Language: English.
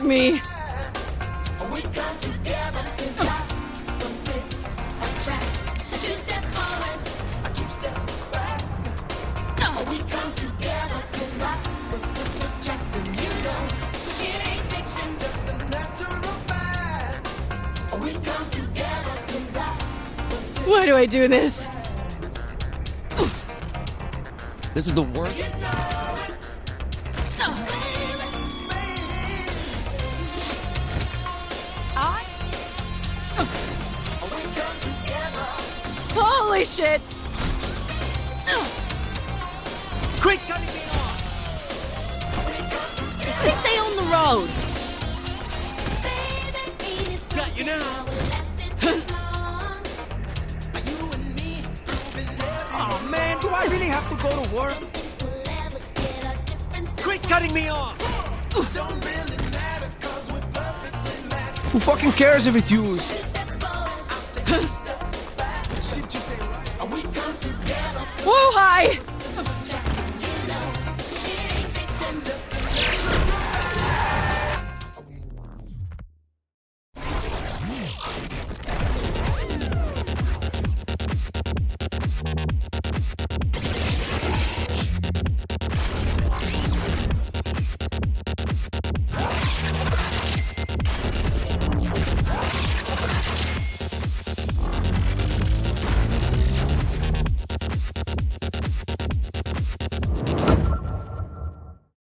me. Why do I do this? This is the worst. Holy shit! Quick, cutting me off! Stay on the road! Got you now! Oh man, do I really have to go to work? Quit cutting me off! Who fucking cares if it's used? Whoa, hi!